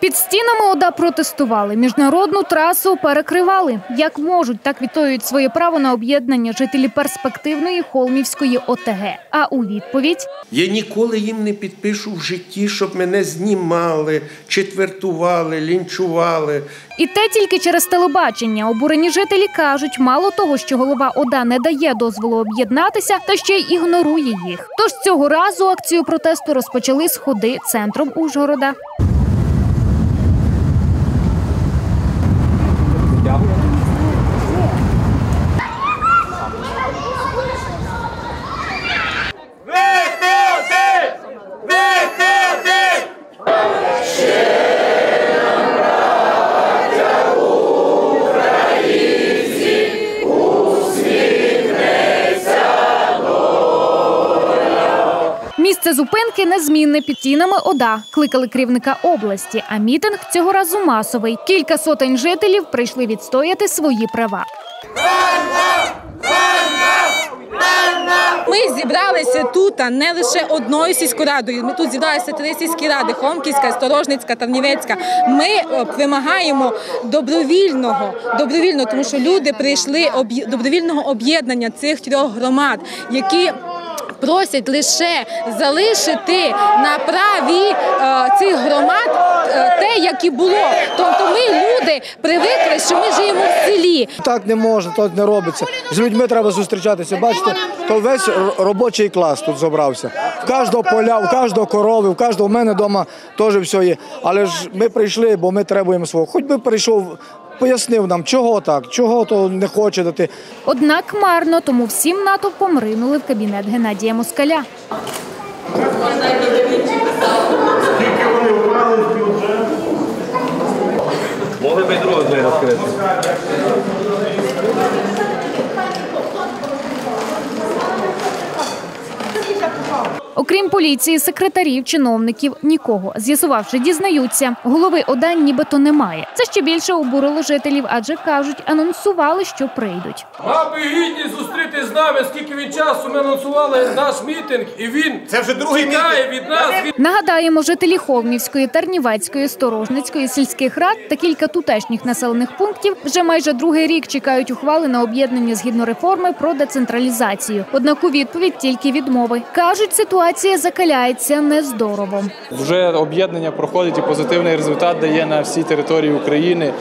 Під стінами ОДА протестували, міжнародну трасу перекривали. Як можуть, так відстоюють своє право на об'єднання жителі перспективної Холмівської ОТГ. А у відповідь? Я ніколи їм не підпишу в житті, щоб мене знімали, четвертували, лінчували. І те тільки через телебачення. Обурені жителі кажуть, мало того, що голова ОДА не дає дозволу об'єднатися, та ще й ігнорує їх. Тож цього разу акцію протесту розпочали з ходи центром Ужгорода. Місце зупинки незмінне під стінами ОДА. Кликали керівника області, а мітинг цього разу масовий. Кілька сотень жителів прийшли відстояти свої права. Ми зібралися тут не лише одною сільськрадою. Ми тут зібралися 3 сільські ради – Хомківська, Сторожницька, Тарнівецька. Ми вимагаємо добровільного, тому що люди прийшли добровільного об'єднання цих 3 громад, які просять лише залишити на праві цих громад те, як і було. Тобто ми, люди, привикли, що ми живемо в селі. Так не можна, так не робиться. З людьми треба зустрічатися. Бачите, то весь робочий клас тут зібрався. В кожного поля, в кожного корови, в кожного, в мене вдома теж все є. Але ж ми прийшли, бо ми требуємо свого. Хоч би прийшов, пояснив нам, чого так, чого то не хоче дати. Однак марно, тому всім натовпом ринули в кабінет Геннадія Москаля. Скільки вони вклали в бюджет? Могли б і другу двері розкрити. Окрім поліції, секретарів, чиновників – нікого. З'ясувавши, дізнаються, голови ОДА нібито немає. Це ще більше обурило жителів, адже, кажуть, анонсували, що прийдуть. Мав би гідність зустріти з нами, скільки він часу ми анонсували наш мітинг, і він тікає від нас. Нагадаємо, жителі Холмівської, Тарнівецької, Сторожницької сільських рад та кілька тутешніх населених пунктів вже майже 2-й рік чекають ухвали на об'єднання згідно реформи про децентралізацію. Однак у відповідь тільки відмови. Кажуть, ситуація закаляється нездорово. Вже об'єднання проходить і позитивний результат дає на всій території України.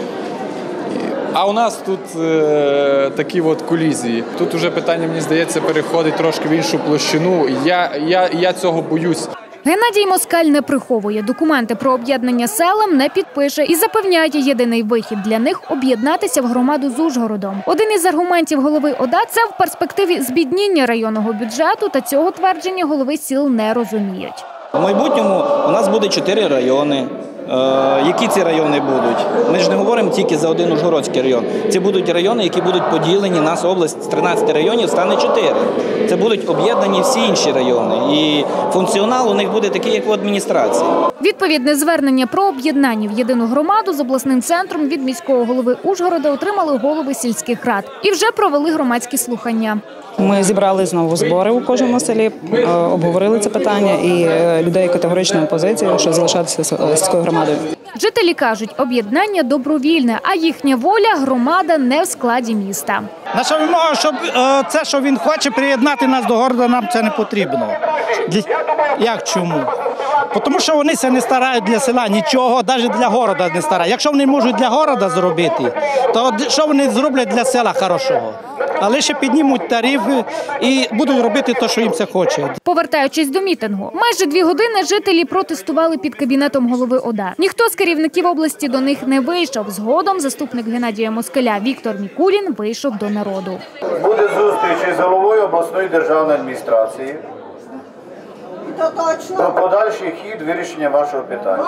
А у нас тут такі от колізії. Тут вже питання, мені здається, переходить трошки в іншу площину. Я цього боюсь. Геннадій Москаль не приховує. Документи про об'єднання селам не підпише і запевняє, єдиний вихід для них – об'єднатися в громаду з Ужгородом. Один із аргументів голови ОДА – це в перспективі збідніння районного бюджету, та цього твердження голови сіл не розуміють. У майбутньому у нас буде 4 райони. Які ці райони будуть? Ми ж не говоримо тільки за один Ужгородський район. Це будуть райони, які будуть поділені, нас область з 13 районів стане 4. Це будуть об'єднані всі інші райони. І функціонал у них буде такий, як в адміністрації. Відповідне звернення про об'єднання в єдину громаду з обласним центром від міського голови Ужгорода отримали голови сільських рад. І вже провели громадські слухання. Ми зібрали знову збори у кожному селі, обговорили це питання і людей категоричної позиції, що залишатися сільською громадою. Жителі кажуть, об'єднання добровільне, а їхня воля – громада не в складі міста. Наша вимога, щоб це, що він хоче приєднати нас до города, нам це не потрібно. Як чому? Тому що вони це не старають для села, нічого, навіть для города не старають. Якщо вони можуть для города зробити, то що вони зроблять для села хорошого? Але ще піднімуть тарифи і будуть робити те, що їм це хоче. Повертаючись до мітингу, майже 2 години жителі протестували під кабінетом голови ОДА. Ніхто з керівників області до них не вийшов. Згодом заступник Геннадія Москаля Віктор Мікулін вийшов до народу. Буде зустріч із головою обласної державної адміністрації про подальший хід вирішення вашого питання.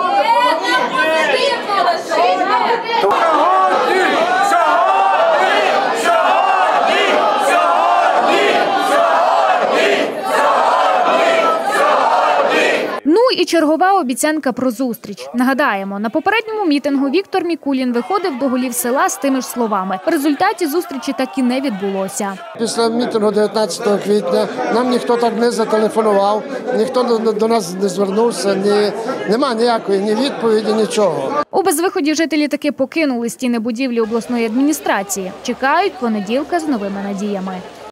Ну і чергова обіцянка про зустріч. Нагадаємо, на попередньому мітингу Віктор Мікулін виходив до голів села з тими ж словами. В результаті зустрічі так і не відбулося. Після мітингу 19 квітня нам ніхто так не зателефонував, ніхто до нас не звернувся, нема ніякої ні відповіді, нічого. У безвиході жителі таки покинули стіни будівлі обласної адміністрації. Чекають понеділка з новими надіями.